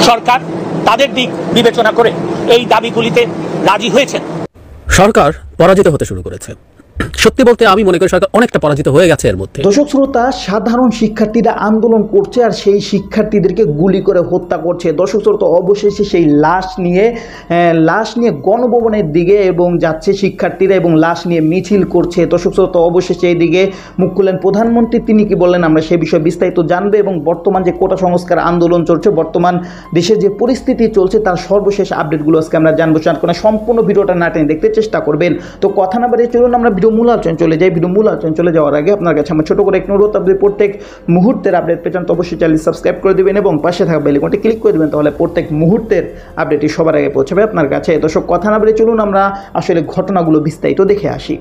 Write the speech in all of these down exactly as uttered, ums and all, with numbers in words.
সরকার তাদের দিক বিবেচনা করে এই দাবিগুলিতে রাজি হয়েছেন। সরকার পরাজিত হতে শুরু করেছে। সত্যি বলতে আমি মনে করি সরকার অনেকটা পরাজিত হয়ে গেছে এর মধ্যে। দর্শক শ্রোতা, সাধারণ শিক্ষার্থীরা আন্দোলন করছে আর সেই শিক্ষার্থীদেরকে গুলি করে হত্যা করছে। দর্শক শ্রোতা, অবশেষে সেই লাশ নিয়ে লাশ নিয়ে গণভবনের দিকে এবং যাচ্ছে শিক্ষার্থীরা এবং লাশ নিয়ে মিছিল করছে। দর্শক শ্রোতা, অবশেষে এই দিকে মুখ খুললেন প্রধানমন্ত্রী। তিনি কি বললেন আমরা সেই বিষয়ে বিস্তারিত জানবে এবং বর্তমান যে কোটা সংস্কার আন্দোলন চলছে, বর্তমান দেশের যে পরিস্থিতি চলছে তার সর্বশেষ আপডেটগুলো আজকে আমরা জানবো। কোনো সম্পূর্ণ ভিডিওটা না টেনে দেখতে চেষ্টা করবেন। তো কথা না বাড়িয়ে চলুন আমরা ভিডিও মূল আলোচনা চলে যাই। ভিডিও মূল আলোচনা চলে যাওয়ার আগে আপনার কাছে আমার ছোট করে এক অনুরোধ, আপনি প্রত্যেক মুহূর্তের আপডেট পেতে তো অবশ্যই চ্যানেল সাবস্ক্রাইব করে দেবেন এবং পাশে থাকা বেল আইকনটি ক্লিক করে দেবেন, তাহলে প্রত্যেক মুহূর্তের আপডেটটি সবার আগে পৌঁছাবে আপনার কাছে। দর্শক, কথা না বাড়িয়ে চলুন আমরা আসলে ঘটনাগুলো বিস্তারিত দেখে আসি।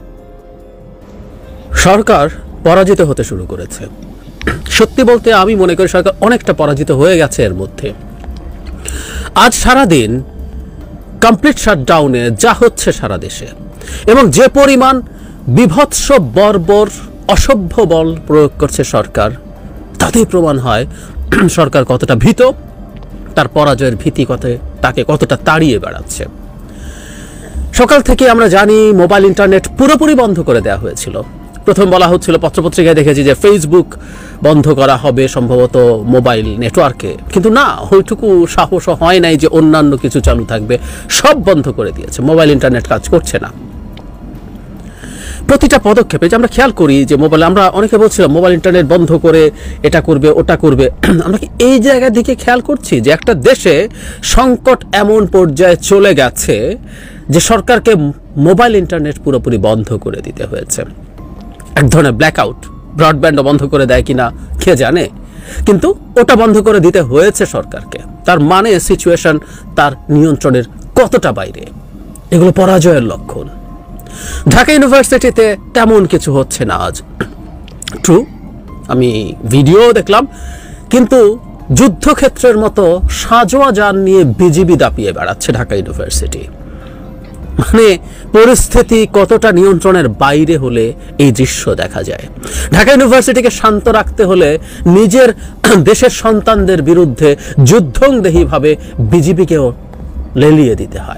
সরকার পরাজিত হতে শুরু করেছে। সত্যি বলতে আমি মনে করি সরকার অনেকটা পরাজিত হয়ে গেছে এর মধ্যে। আজ সারাদিন কমপ্লিট শাটডাউনে যা হচ্ছে সারা দেশে এবং যে পরিমাণ বিভৎস বর্বর অসভ্য বল প্রয়োগ করছে সরকার, তাতেই প্রমাণ হয় সরকার কতটা ভীত, তার পরাজয়ের ভীতি কত তাকে কতটা তাড়িয়ে বেড়াচ্ছে। সকাল থেকে আমরা জানি মোবাইল ইন্টারনেট পুরোপুরি বন্ধ করে দেওয়া হয়েছিল। প্রথম বলা হচ্ছিল, পত্রপত্রিকায় দেখেছি যে ফেসবুক বন্ধ করা হবে সম্ভবত মোবাইল নেটওয়ার্কে, কিন্তু না, ওইটুকু সাহসও হয় নাই যে অন্যান্য কিছু চালু থাকবে। সব বন্ধ করে দিয়েছে, মোবাইল ইন্টারনেট কাজ করছে না। প্রতিটা পদক্ষেপে যে আমরা খেয়াল করি যে মোবাইল, আমরা অনেকে বলছিলাম মোবাইল ইন্টারনেট বন্ধ করে এটা করবে ওটা করবে, আমরা কি এই জায়গার দিকে খেয়াল করছি যে একটা দেশে সংকট এমন পর্যায়ে চলে গেছে যে সরকারকে মোবাইল ইন্টারনেট পুরোপুরি বন্ধ করে দিতে হয়েছে। এক ধরনের ব্ল্যাকআউট, ব্রডব্যান্ডও বন্ধ করে দেয় কিনা কে জানে, কিন্তু ওটা বন্ধ করে দিতে হয়েছে সরকারকে। তার মানে সিচুয়েশন তার নিয়ন্ত্রণের কতটা বাইরে, এগুলো পরাজয়ের লক্ষণ। ঢাকা ইউনিভার্সিটিতে তেমন কিছু হচ্ছে না আজ, ট্রু, আমি ভিডিও দেখলাম, কিন্তু যুদ্ধক্ষেত্রের মতো সাজোয়া যান নিয়ে বিজিবি দাপিয়ে বেড়াচ্ছে ঢাকা ইউনিভার্সিটি। মানে পরিস্থিতি কতটা নিয়ন্ত্রণের বাইরে হলে এই দৃশ্য দেখা যায়। ঢাকা ইউনিভার্সিটিকে শান্ত রাখতে হলে নিজের দেশের সন্তানদের বিরুদ্ধে যুদ্ধংদেহীভাবে বিজিবিকেও লেলিয়ে দিতে হয়।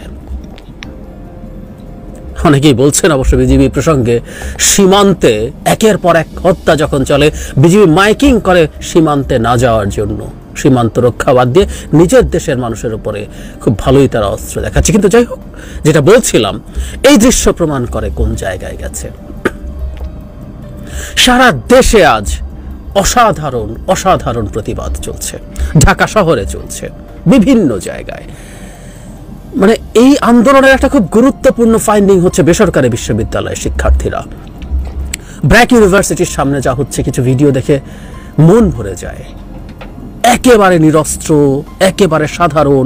অনেকেই বলছেন অবশ্য বিজিবি প্রসঙ্গে, সীমান্তে একের পর এক হত্যা যখন চলে, বিজিবি মাইকিং করে সীমান্তে না যাওয়ার জন্য, সীমান্ত রক্ষা বাদ দিয়ে নিজের দেশের মানুষের উপরে খুব ভালোই তারা অস্ত্র দেখাচ্ছে। কিন্তু যাই হোক, যেটা বলছিলাম, এই দৃশ্য প্রমাণ করে কোন জায়গায় গেছে। সারা দেশে আজ অসাধারণ অসাধারণ প্রতিবাদ চলছে, ঢাকা শহরে চলছে, বিভিন্ন জায়গায়। মানে এই আন্দোলনের একটা খুব গুরুত্বপূর্ণ ফাইন্ডিং হচ্ছে বেসরকারি বিশ্ববিদ্যালয়ের শিক্ষার্থীরা। ব্র্যাক ইউনিভার্সিটির সামনে যা হচ্ছে, কিছু ভিডিও দেখে মন ভরে যায়। একেবারে নিরস্ত্র, একেবারে সাধারণ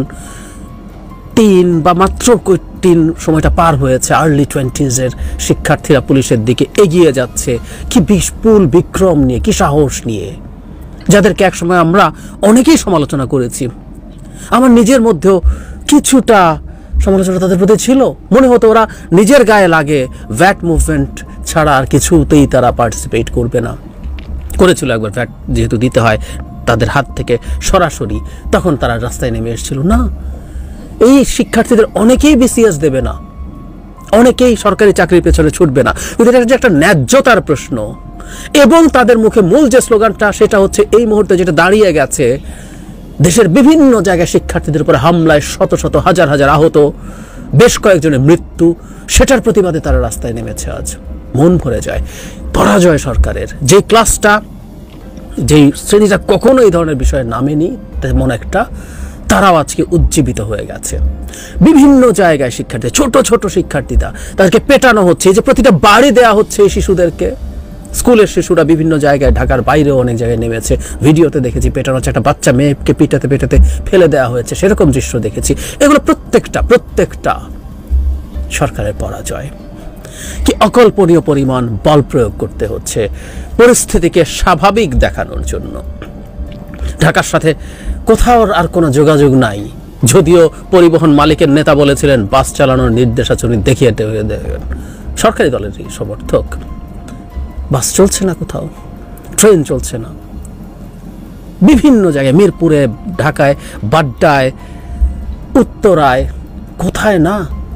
টিন বা মাত্র টিন সময়টা পার হয়েছে, আর্লি টোয়েন্টিজের শিক্ষার্থীরা পুলিশের দিকে এগিয়ে যাচ্ছে, কি বিপুল বিক্রম নিয়ে, কি সাহস নিয়ে, যাদেরকে একসময় আমরা অনেকেই সমালোচনা করেছি। আমার নিজের মধ্যেও কিছুটা সমালোচনা তাদের প্রতি ছিল। মনে হতো ওরা নিজের গায়ে লাগে ভ্যাট মুভমেন্ট ছাড়া আর কিছুতেই তারা পার্টিসিপেট করবে না। করেছিল একবার, ভ্যাট যেহেতু দিতে হয় তাদের হাত থেকে সরাসরি, তখন তারা রাস্তায় নেমে এসেছিল। না, এই শিক্ষার্থীদের অনেকেই বিসিএস দেবে না, অনেকেই সরকারি চাকরির পেছনে ছুটবে না, কিন্তু এটা যে একটা ন্যায্যতার প্রশ্ন। এবং তাদের মুখে মূল যে স্লোগানটা, সেটা হচ্ছে এই মুহূর্তে যেটা দাঁড়িয়ে গেছে, দেশের বিভিন্ন জায়গায় শিক্ষার্থীদের উপরে হামলায় শত শত হাজার হাজার আহত, বেশ কয়েকজনের মৃত্যু, সেটার প্রতিবাদে তারা রাস্তায় নেমেছে। আজ মন ভরে যায়। পরাজয় সরকারের, যে ক্লাসটা, যেই শ্রেণীটা কখনো এই ধরনের বিষয়ে নামেনি তেমন একটা, তারাও আজকে উজ্জীবিত হয়ে গেছে। বিভিন্ন জায়গায় শিক্ষার্থী, ছোট ছোট শিক্ষার্থীরা, তাদেরকে পেটানো হচ্ছে। এই যে প্রতিটা বাড়ি দেওয়া হচ্ছে এই শিশুদেরকে, স্কুলের শিশুরা বিভিন্ন জায়গায়, ঢাকার বাইরেও অনেক জায়গায় নেমেছে। ভিডিওতে দেখেছি পেটানো হচ্ছে, একটা বাচ্চা মেয়েকে পিটাতে পেটাতে ফেলে দেওয়া হয়েছে, সেরকম দৃশ্য দেখেছি। এগুলো প্রত্যেকটা প্রত্যেকটা সরকারের পরাজয়। কি অকল্পনীয় পরিমাণ বল প্রয়োগ করতে হচ্ছে পরিস্থিতিকে স্বাভাবিক দেখানোর জন্য। ঢাকার সাথে কোথাও আর কোনো যোগাযোগ নাই, যদিও পরিবহন মালিকের নেতা বলেছিলেন বাস চালানোর নির্দেশাচরণ দেখিয়ে দেবেন। সরকারি দলেরই সমর্থক। বাস চলছে না, কোথাও ট্রেন চলছে না। বিভিন্ন জায়গায়, মিরপুরে, ঢাকায়, বাড্ডায়, উত্তরায়, কোথায় না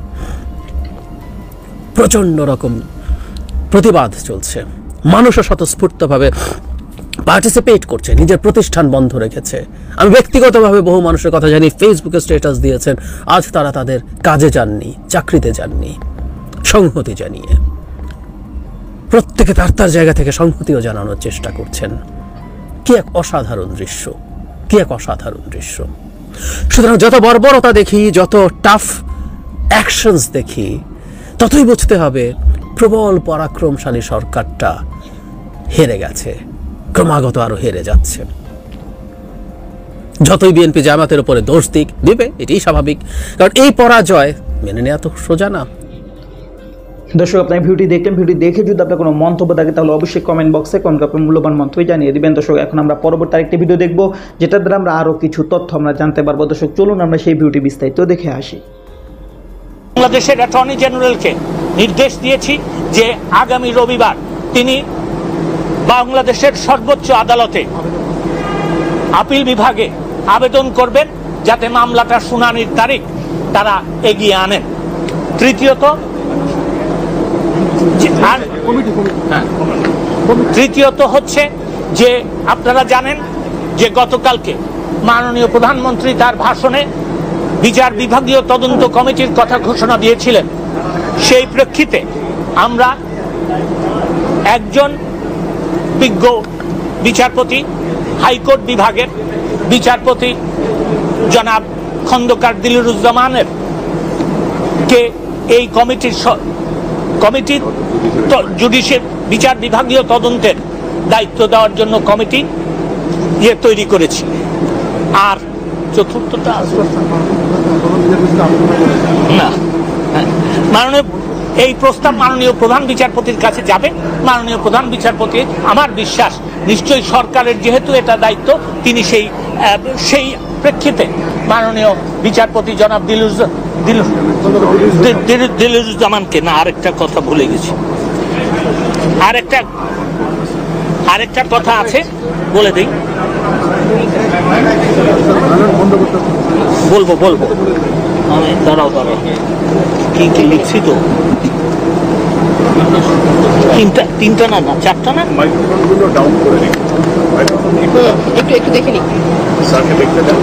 প্রচণ্ড রকম প্রতিবাদ চলছে। মানুষও স্বতঃস্ফূর্তভাবে পার্টিসিপেট করছে, নিজের প্রতিষ্ঠান বন্ধ রেখেছে। আমি ব্যক্তিগতভাবে বহু মানুষের কথা জানি, ফেসবুকে স্ট্যাটাস দিয়েছেন আজ তারা তাদের কাজে যাননি, চাকরিতে যাননি, সংহতি জানিয়ে প্রত্যেকে তার তার জায়গা থেকে সংহতিও জানানোর চেষ্টা করছেন। কি এক অসাধারণ দৃশ্য, কি এক অসাধারণ দৃশ্য। সুতরাং যত বর্বরতা দেখি, যত টাফ অ্যাকশনস দেখি, ততই বুঝতে হবে প্রবল পরাক্রমশালী সরকারটা হেরে গেছে, ক্রমাগত আরো হেরে যাচ্ছে। যতই বিএনপি জামাতের উপরে দোষ দিক, দিবে, এটাই স্বাভাবিক, কারণ এই পরাজয় মেনে নেওয়া তো সোজা না। দর্শক, আপনার ভিডিওটি দেখলেন, ভিডিও দেখে যদি আপনার কোনো মন্তব্য থাকে তাহলে অবশ্যই কমেন্ট বক্সে কোন আপনার মূল্যবান মন্তব্য জানিয়ে দিবেন। দর্শক, এখন আমরা পরবর্তী আরেকটি ভিডিও দেখব, যেটার দ্বারা আমরা আরও কিছু তথ্য আমরা জানতে পারবো। দর্শক, চলুন আমরা সেই ভিডিওটি বিস্তারিত দেখে আসি। বাংলাদেশের অ্যাটর্নি জেনারেলকে নির্দেশ দিয়েছি যে আগামী রবিবার তিনি বাংলাদেশের সর্বোচ্চ আদালতে আপিল বিভাগে আবেদন করবেন যাতে মামলাটার শুনানির তারিখ তারা এগিয়ে আনেন। তৃতীয়ত আর তৃতীয়ত হচ্ছে যে আপনারা জানেন যে গতকালকে মাননীয় প্রধানমন্ত্রী তার ভাষণে বিচার বিভাগীয় তদন্ত কমিটির কথা ঘোষণা দিয়েছিলেন। সেই প্রেক্ষিতে আমরা একজন বিজ্ঞ বিচারপতি, হাইকোর্ট বিভাগের বিচারপতি জনাব খন্দকার দিলুরুজ্জামানের কে এই কমিটির কমিটির জুডিশিয়াল বিচার বিভাগীয় তদন্তের দায়িত্ব দেওয়ার জন্য কমিটি ইয়ে তৈরি করেছি। আর চতুর্থটা না, মাননীয় এই প্রস্তাব মাননীয় প্রধান বিচারপতির কাছে যাবে। মাননীয় প্রধান বিচারপতি, আমার বিশ্বাস, নিশ্চয়ই সরকারের যেহেতু এটা দায়িত্ব, তিনি সেই সেই প্রেক্ষিতে মাননীয় বিচারপতি জনাব দিলুরুজ্জামানকে না আরেকটা কথা ভুলে গেছি, আরেকটা আরেকটা কথা আছে বলে দিই, বলবো বলবো আমি দাঁড়াও দাঁড়াও কি কি লিখছি তো, তিনটা তিনটা না না চারটা না, মাইক্রোফোনগুলো ডাউন করে নিন, একটু একটু দেখে নিন স্যারকে দেখতে দেন।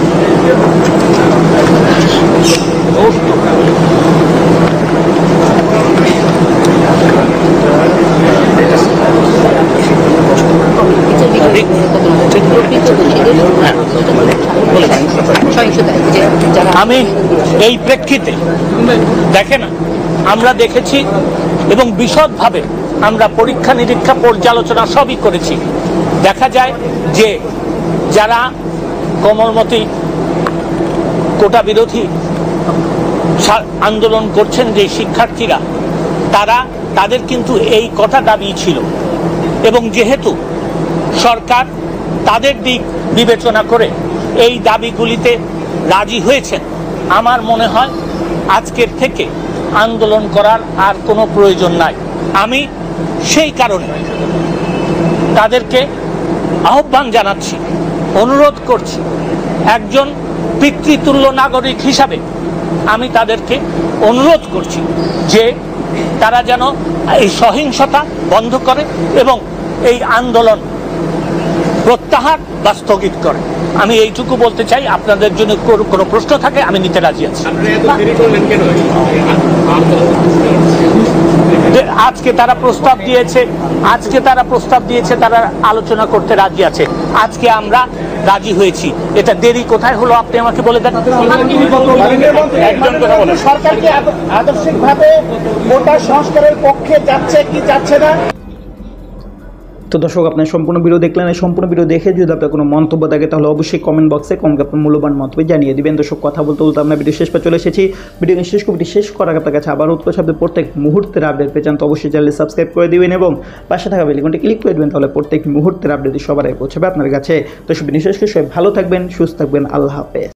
আমি এই প্রেক্ষিতে দেখেন আমরা দেখেছি এবং বিশদভাবে আমরা পরীক্ষা নিরীক্ষা পর্যালোচনা সবই করেছি। দেখা যায় যে যারা কোমলমতি কোটা বিরোধী আন্দোলন করছেন যে শিক্ষার্থীরা, তারা তাদের কিন্তু এই কথা দাবি ছিল এবং যেহেতু সরকার তাদের দিক বিবেচনা করে এই দাবিগুলিতে রাজি হয়েছেন, আমার মনে হয় আজকের থেকে আন্দোলন করার আর কোনো প্রয়োজন নাই। আমি সেই কারণে তাদেরকে আহ্বান জানাচ্ছি, অনুরোধ করছি, একজন পিতৃতুল্য নাগরিক হিসাবে আমি তাদেরকে অনুরোধ করছি যে তারা যেন এই সহিংসতা বন্ধ করে এবং এই আন্দোলন প্রত্যাহার বা স্থগিত করে। আমি এইটুকু বলতে চাই। আপনাদের জন্য কোনো প্রশ্ন থাকে আমি নিতে রাজি আছি। আজকে তারা প্রস্তাব দিয়েছে আজকে তারা প্রস্তাব দিয়েছে তারা আলোচনা করতে রাজি আছে। আজকে আমরা রাজি হয়েছি, এটা দেরি কোথায় হলো আপনি আমাকে বলে দেন। সরকার কি আদর্শিকভাবে কোটা সংস্কারের পক্ষে যাচ্ছে কি যাচ্ছে না? তো দর্শক, আপনার সম্পূর্ণ ভিডিও দেখলেন। এই সম্পূর্ণ ভিডিও দেখে যদি আপনার কোনো মন্তব্য থাকে তাহলে অবশ্যই কমেন্ট বক্সে কমেন্ট আপনার মূল্যবান মন্তব্য জানিয়ে দিবেন। দর্শক, কথা বলতে বলতে আমরা ভিডিও শেষ পর চলে এসেছি। ভিডিও শেষ কমিটি শেষ করার আপনার কাছে আবার উৎকর্ষ শব্দে প্রত্যেক মুহূর্তের আপডেট পেয়ে যান, তো অবশ্যই চ্যানেলে সাবস্ক্রাইব করে দিবেন এবং পাশে থাকা বেল আইকনটি ক্লিক করে দিবেন, তাহলে প্রত্যেক মুহূর্তের আপডেট সবার আগে পৌঁছাবে আপনার কাছে। তো সব ভিডিও শেষ করে সবাই ভালো থাকবেন, সুস্থ থাকবেন, আল্লাহ হাফেজ।